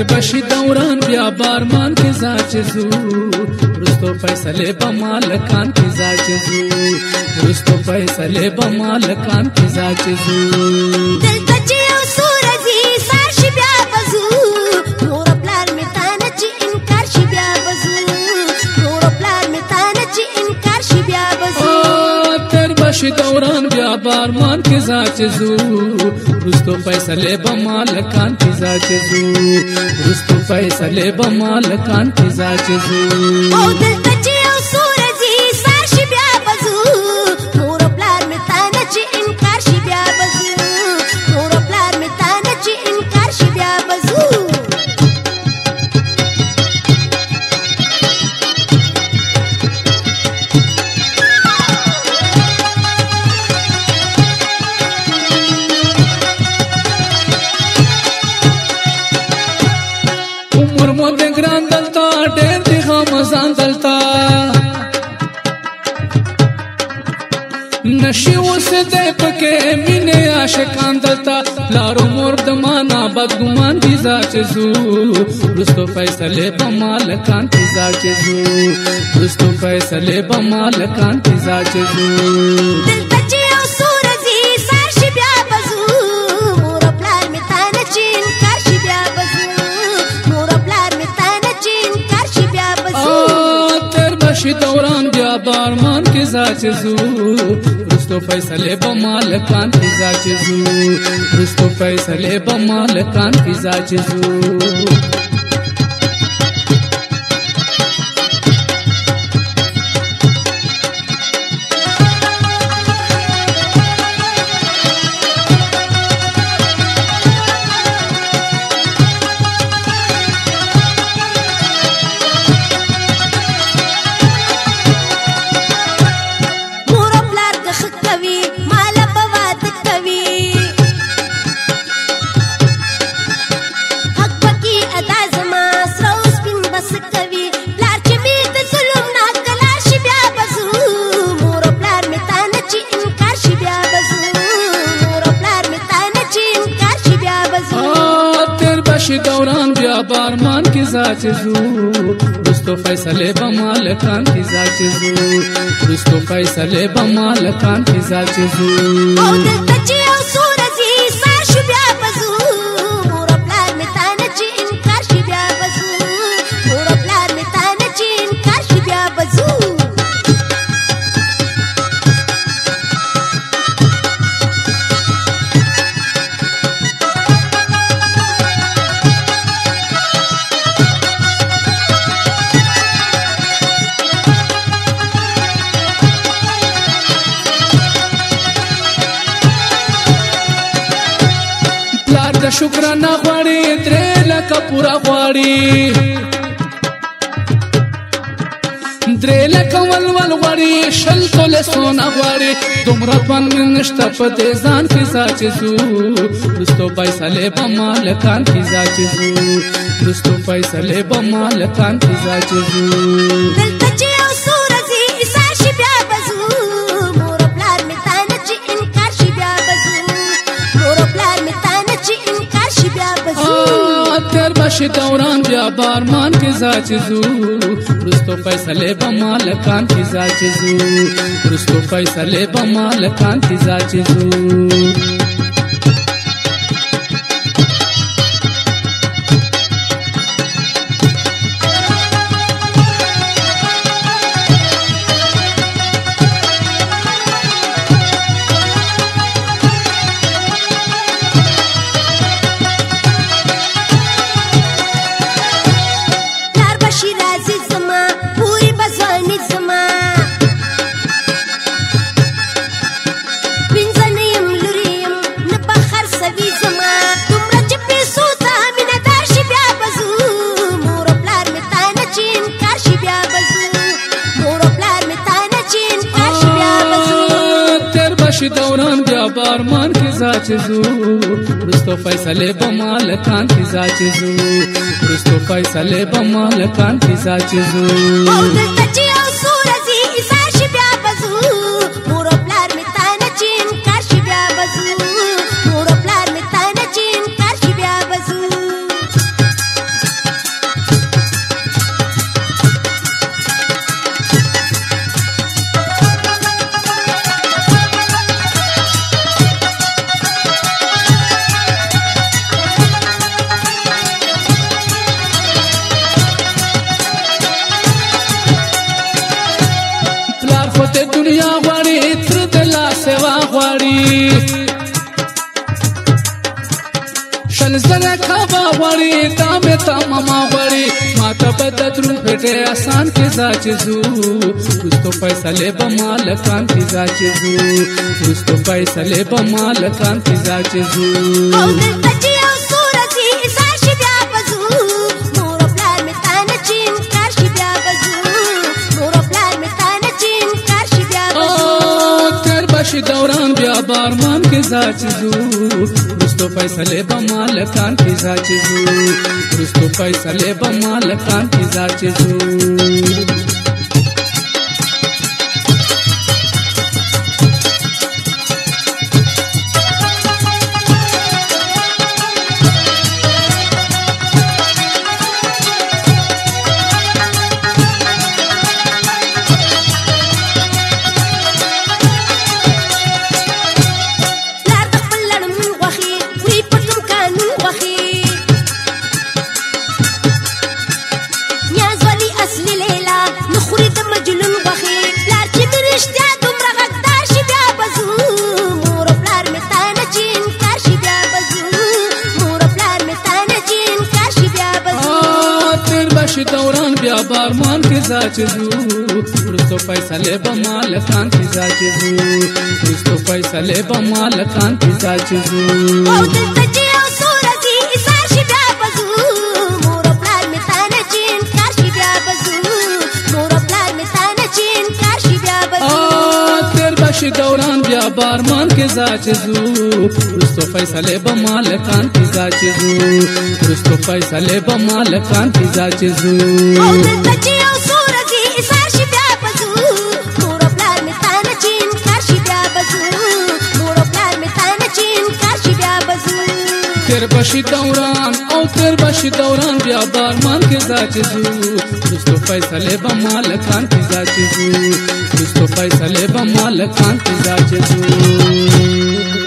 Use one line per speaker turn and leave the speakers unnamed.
تیر بشی دوران بیا بارمان کی زاچزو رستو فیصله بمالکان کی زاچزو رستو فیصله بمالکان کی زاچزو
دلته چې یو سورزي سار شي بیا بزو نور پلار می تانه چې انکار شي بیا بزو نور پلار می تانه چې انکار شي بیا بزو
تیر بشی دوران بیا بارمان کی زاچزو رستو فیصله بمالکان کی زاچزو رستو فیصله بمالکان کی زاچزو
او دلته چې یو سورزي سار شي بیا بزو نور پلار می تانه چې انکار شي بیا بزو نور پلار می تانه چې انکار شي بیا بزو
عمر مو د ګران دلتا ډېر دی غمزان دلتا نشي اوسه دې پکې مینه عاشقان دلتا لارو مور د معنا بدګمان دي زاچزو رستو فیصله بمالکان کی زاچزو رستو فیصله بمالکان کی زاچزو
دلته چې یو سورزي سار شي بیا بزو نور پلار می تانه چې انکار شي بیا بزو نور پلار می تانه چې انکار شي بیا بزو
تیر بشی دوران بیا بارمان کی زاچزو رستو فیصله بمالکان کی زاچزو رستو فیصله بمالکان کی زاچزو
مور پلار د خ کوي مال په واد کوي حق پکې ادا زما سرو سپین بس کوي پلار چې می د ظلم نه کلا شي بیا بزو مور پلار می تانه چې انکار شي بیا بزو مور پلار می تانه چې انکار شي بیا بزو
تیر بشی دوران بیا بارمان کی زاچزو رستو فیصله بمالکان کی زاچزو رستو فیصله بمالکان کی زاچزو
او دلته چې یو سورزي سار شي بیا بزو مور پلار می تانه چې انکار شي بیا بزو مور پلار می تانه چې انکار شي بیا بزو
پلار د شکرانه غواړي درې لکه پورا غواړي درې لکه ولول غواړي شل توله سونا غواړي دومره توان مې نشته په دې ځان کې زاچزو رستو فیصله بمالکان کې زاچزو رستو فیصله بمالکان کې زاچزو
دلته چې یو سورزي سار شي بیا بزو مور پلار می تانه چې انکار شي بیا بزو مور پلار می تانه چې انکار شي بیا بزو
تیر بشی دوران بیا بارمان کی زاچزو رستو فیصله بمالکان کی زاچزو رستو فیصله بمالکان کی زاچزو
پلار بشي راځي زما پوری بزواني زما پنځه نه یم لورې یم نه په خرڅوي زما دومره چې پیسو ته مینه دار شي بیا بزو مور پلار می تانه چې انکار شي بیا بزو مور پلار می تانه چې انکار شي بیا بزو
تیر بشی دوران بیا بارمان کی زاچزو رستو فیصله بمالکان کی زاچزو رستو فیصله بمالکان کی زاچزو
او دلته چې یو سورزي سار شي بیا بزو مور پلار می تانه چې انکار شي بیا بزو مور پلار می تانه چې انکار شي بیا بزو
شل زره کعبه غواړي دا مې تا ماما غواړي ماته به د درون پټې آسان کې ځا چې ځو رستو فیصلې به مالکان کې ځا چې ځو رستو فیصلې به مالکان کې ځا چې ځو
او دلته چې یو سورتي ایثار شي بیا به ځو مور او پلار مې تا نه چې انکار شي بیا به ځو مور او پلار مې تا نه چې انکار شي بیا به ځو
تیر بشي دوران بیا بارمان کې ځا چې ځو رستو فیصلې به مالکان کې ځا چې ځو رستو فیصلې به مالکان کې ځا چې ځو دوران بیا بارمان کې ځا چې ځو رستو فیصلې به مالکان کې ځا چې ځو رستو فیصلې به مالکان کې ځا چې ځو
او دلته چې یو سورتي ایثار شي بیا به ځو مور او پلار مې تا نه چې انکار شي بیا به ځو مور او پلار مې تا نه چې انکار شي بیا به ځو
تیر بشي دوران بیا بارمان کې ځا چې ځو رستو فیصلې به مالکان کې ځا چې ځو رستو فیصلې به مالکان کې ځا چې ځو
او دلته چې یو سورتي ایثار شي بیا به ځو مور او پلار مې تا نه چې انکار شي بیا به ځو مور او پلار مې تا نه چې انکار شي بیا به ځو
تیر بشي دوران او تیر بشي دوران بیا بارمان کې ځا چې ځو رستو فیصلې به مالکان کې ځا چې ځو رستو فیصلې به مالکان کې ځا چې ځو